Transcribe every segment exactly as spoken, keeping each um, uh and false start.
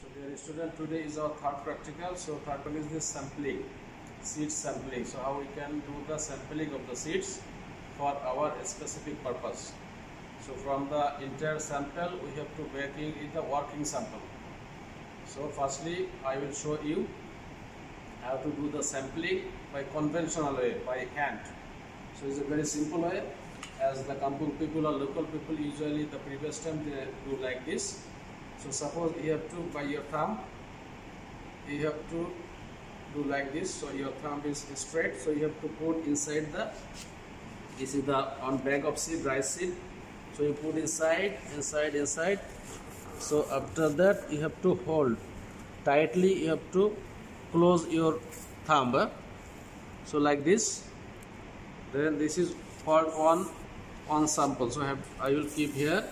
Dear student, today is our third practical. So third one is this sampling, seed sampling. So how we can do the sampling of the seeds for our specific purpose. So from the entire sample we have to making it the working sample. So firstly I will show you how to do the sampling by conventional way, by hand. So it's a very simple way, as the kampung people or local people usually the previous time they do like this. So suppose you have to, by your thumb, you have to do like this. So your thumb is straight. So you have to put inside the, this is the on bag of seed, rice seed. So you put inside, inside, inside. So after that you have to hold tightly. You have to close your thumb. Eh? So like this. Then this is called one one sample. So I, have, I will keep here.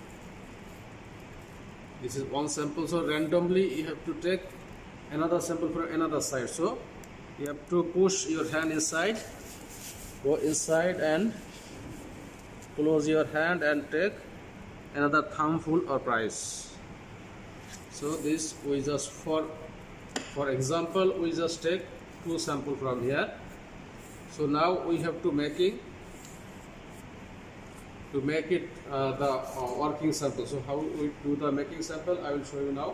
This is one sample. So randomly you have to take another sample from another side. So you have to push your hand inside, go inside and close your hand and take another thumbful or price. So this we just for for example we just take two sample from here. So now we have to making to make it uh, the uh, working sample. So how we do the making sample, I will show you now.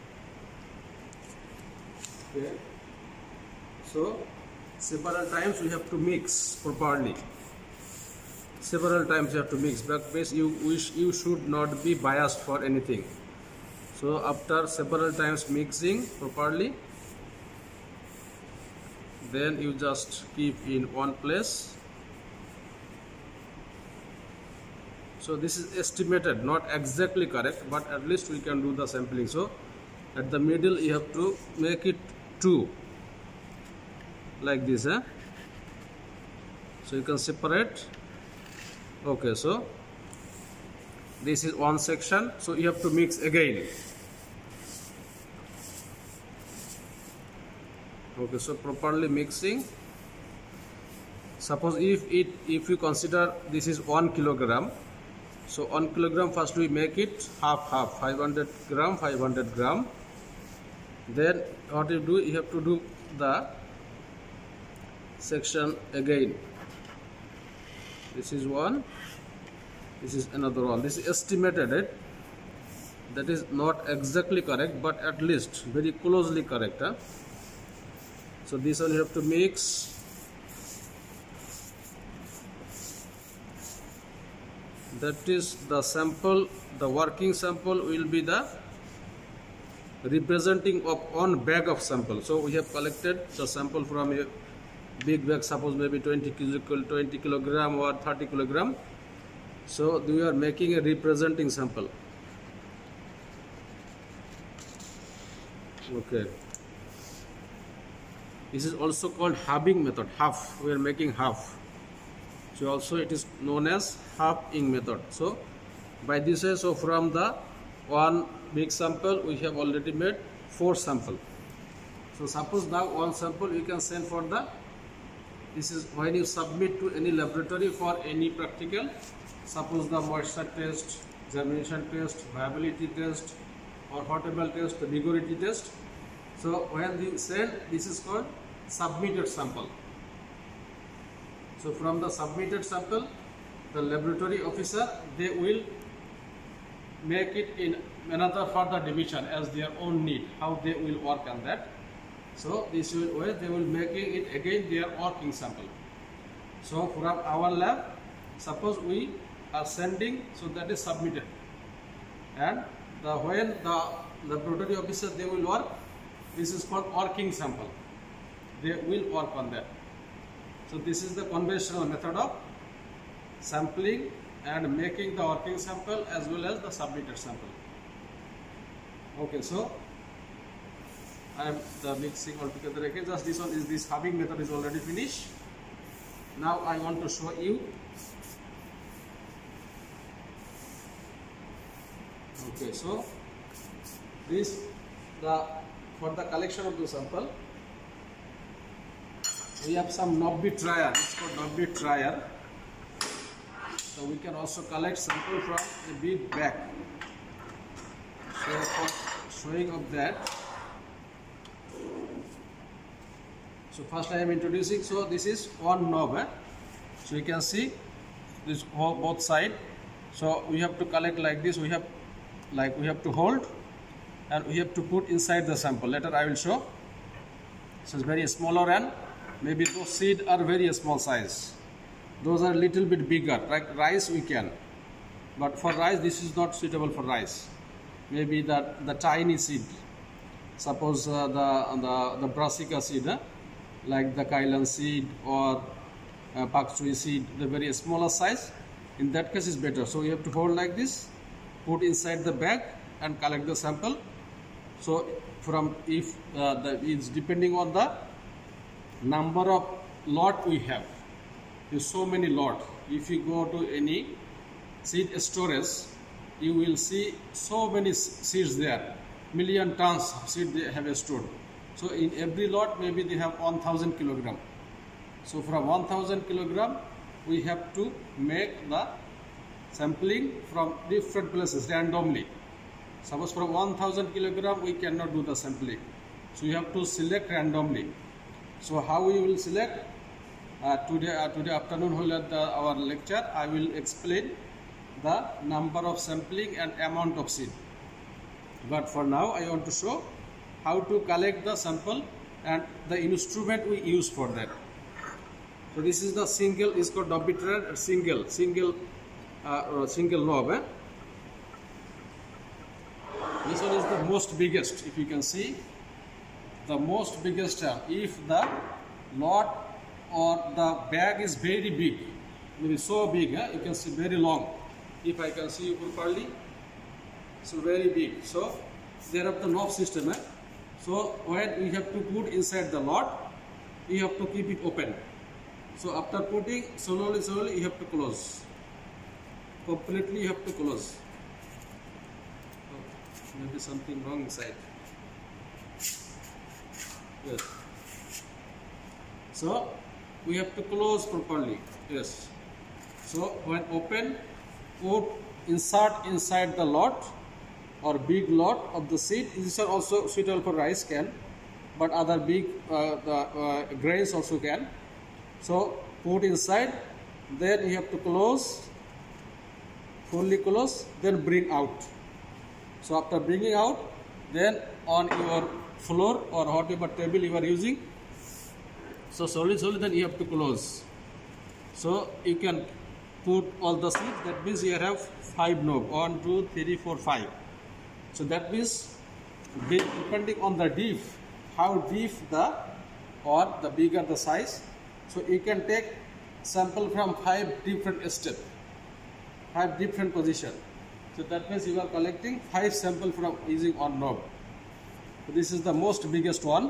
Okay. So several times we have to mix properly. Several times you have to mix, but you wish you should not be biased for anything. So after several times mixing properly, then you just keep in one place. So this is estimated, not exactly correct, but at least we can do the sampling. So at the middle you have to make it two, like this. Eh? So you can separate. Okay, so this is one section. So you have to mix again. Okay, so properly mixing. Suppose if it if you consider this is one kilogram. So one kilogram, first we make it half half, five hundred gram, five hundred gram. Then what you do, you have to do the section again. This is one, this is another one. This is estimated, right? That is not exactly correct, but at least very closely correct. Huh? So this one you have to mix. That is the sample, the working sample will be the representing of one bag of sample. So we have collected the sample from a big bag, suppose maybe twenty kilogram or thirty kilogram. So we are making a representing sample. Okay. This is also called halving method. Half, we are making half. So also it is known as halving method. So by this way, so from the one big sample we have already made four sample. So suppose now one sample you can send for the, this is when you submit to any laboratory for any practical, suppose the moisture test, germination test, viability test, or whatever test, the vigority test. So when you send, this is called submitted sample. So from the submitted sample, the laboratory officer, they will make it in another further division as their own need, how they will work on that. So this way they will making it again their working sample. So from our lab, suppose we are sending, so that is submitted, and the when the laboratory officer they will work, this is called working sample. They will work on that. So this is the conventional method of sampling and making the working sample as well as the submitted sample. Okay, so I am the mixing altogether again. Just this one is this halving method is already finished. Now I want to show you. Okay, so this the for the collection of the sample. We have some knob bit trier, it's called knob bit trier. So we can also collect sample from a big bag. So for showing of that. So first I am introducing. So this is one knob. Eh? So you can see this whole both side. So we have to collect like this. We have like we have to hold, and we have to put inside the sample. Later I will show. So it's very smaller, and maybe those seed are very small size. Those are little bit bigger. Like rice we can, but for rice this is not suitable for rice. Maybe that the tiny seed. Suppose uh, the the the brassica seed, eh? Like the kailan seed or uh, pak choi seed, the very smaller size. In that case is better. So you have to hold like this, put inside the bag and collect the sample. So from if uh, the it's depending on the number of lot we have. There's so many lot. If you go to any seed storage, you will see so many seeds there. Million tons of seed they have stored. So in every lot maybe they have one thousand kilogram. So from one thousand kilogram we have to make the sampling from different places randomly. Suppose from one thousand kilogram we cannot do the sampling. So you have to select randomly. So how we will select? Uh, today, uh, today afternoon while at the, our lecture I will explain the number of sampling and amount of seed. But for now I want to show how to collect the sample and the instrument we use for that. So this is the single, is called Doppler single, single, uh, single knob. Eh? This one is the most biggest. If you can see, the most biggest. Uh, if the lot or the bag is very big, maybe so big, eh? You can see very long. If I can see you properly, so very big. So there are the knob system. Eh? So when we have to put inside the lot, we have to keep it open. So after putting, slowly, slowly you have to close. Completely you have to close. Oh, maybe something wrong inside. Yes. So we have to close properly. Yes. So when open, put insert inside the lot or big lot of the seed. These are also suitable for rice can, but other big uh, the uh, grains also can. So put inside, then you have to close, fully close, then bring out. So after bringing out, then on your floor or whatever table you are using, so slowly, slowly then you have to close. So you can put all the seeds. That means you have five knobs, one, two, three, four, five. So that means depending on the deep, how deep the or the bigger the size. So you can take sample from five different steps, five different positions. So that means you are collecting five samples from using one knob. So this is the most biggest one.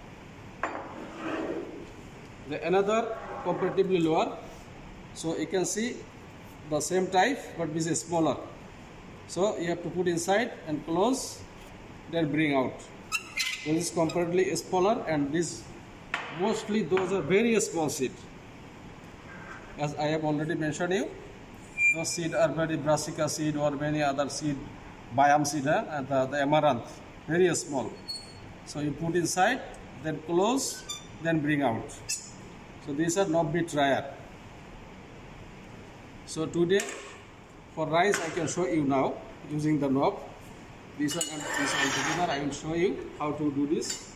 The another comparatively lower. So you can see the same type, but this is smaller. So you have to put inside and close, then bring out. This is comparatively smaller, and this mostly those are very small seed. As I have already mentioned you, those seed are very brassica seed or many other seed, bayam seed, eh? and the, the amaranth, very small. So you put inside, then close, then bring out. So these are knob bit dryer. So today for rice I can show you now using the knob. This one and this one together I will show you how to do this.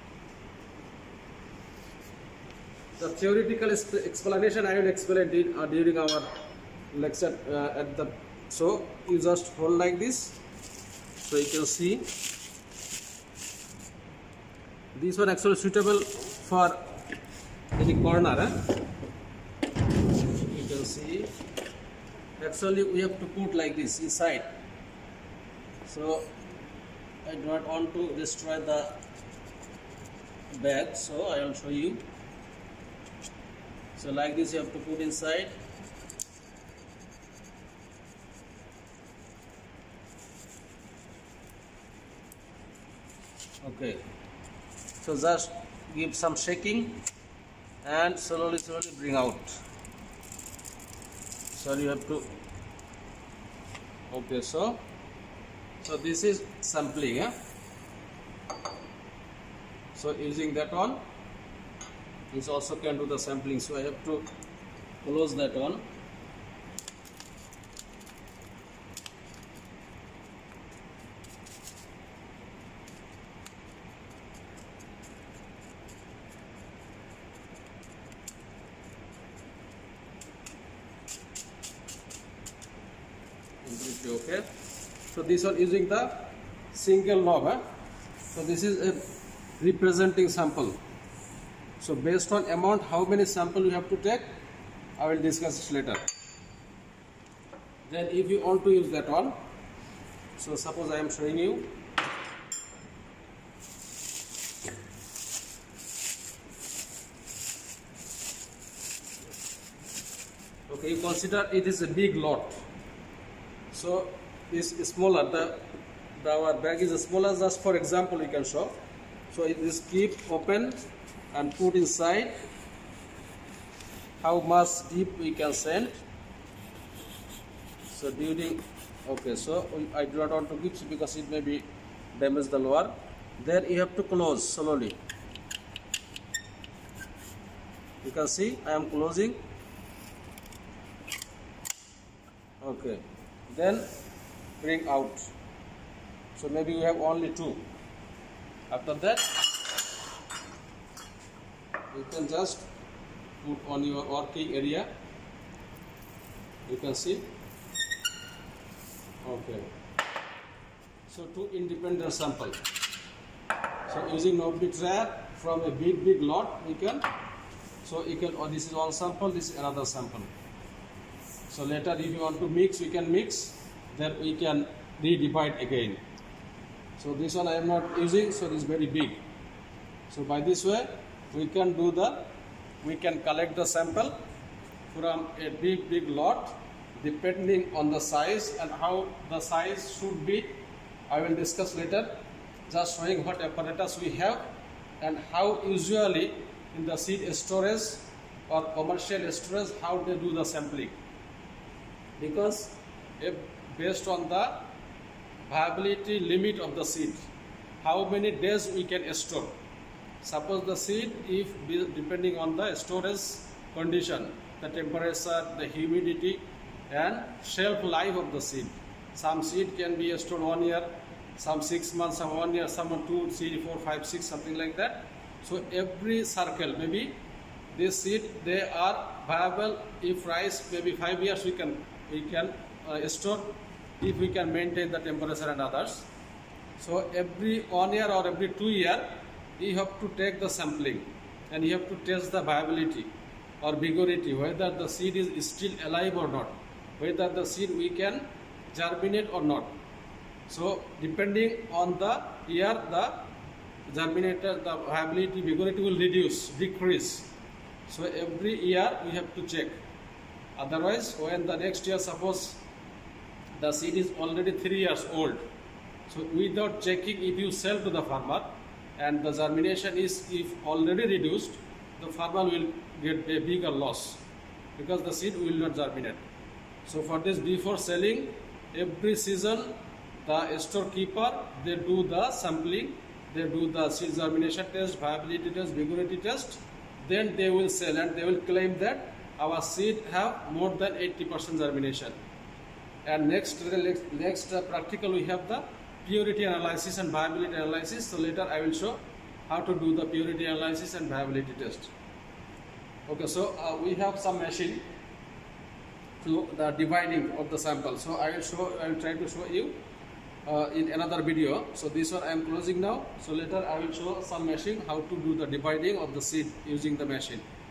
The theoretical explanation I will explain it uh, during our lecture uh, at the. So you just hold like this. So you can see this one actually suitable for any corner. Eh? You can see actually we have to put like this inside. So I do not want to destroy the bag, so I will show you. So like this you have to put inside. Okay. So just give some shaking and slowly slowly bring out. So you have to. Okay, so so this is sampling. Eh? So using that one, this also can do the sampling. So I have to close that one. Okay, so this one using the single knob. Huh? So this is a representing sample. So based on amount, how many sample you have to take, I will discuss it later. Then if you want to use that one, so suppose I am showing you. Okay, you consider it is a big lot. So this is smaller, the, the our bag is smaller. Just for example, you can show. So it is keep open and put inside. How much deep we can send. So during, okay, so I do not want to keep because it may be damage the lower. Then you have to close slowly. You can see I am closing. Okay. Then bring out. So maybe you have only two. After that, you can just put on your working area. You can see. Okay. So two independent sample. So using notebook tray from a big big lot, we can. So you can. Oh, this is one sample. This is another sample. So later if you want to mix, we can mix, then we can re-divide again. So this one I am not using, so this is very big. So by this way, we can do the, we can collect the sample from a big big lot depending on the size and how the size should be. I will discuss later, just showing what apparatus we have and how usually in the seed storage or commercial storage, how they do the sampling. Because if based on the viability limit of the seed, how many days we can store. Suppose the seed, if depending on the storage condition, the temperature, the humidity and shelf life of the seed. Some seed can be stored one year, some six months, some one year, some two, three, four, five, six, something like that. So every circle, maybe this seed, they are viable. If rice, maybe five years we can we can uh, store if we can maintain the temperature and others. So every one year or every two year you have to take the sampling and you have to test the viability or vigority, whether the seed is still alive or not, whether the seed we can germinate or not. So depending on the year, the germinator, the viability, vigority will reduce, decrease. So every year we have to check. Otherwise, when the next year, suppose the seed is already three years old, so without checking, if you sell to the farmer and the germination is if already reduced, the farmer will get a bigger loss because the seed will not germinate. So for this, before selling, every season the storekeeper, they do the sampling, they do the seed germination test, viability test, vigority test, then they will sell and they will claim that our seed have more than eighty percent germination. And next, next, next uh, practical we have the purity analysis and viability analysis. So later I will show how to do the purity analysis and viability test. Okay, so uh, we have some machine to the dividing of the sample. So I will show, I will try to show you uh, in another video. So this one I am closing now. So later I will show some machine how to do the dividing of the seed using the machine.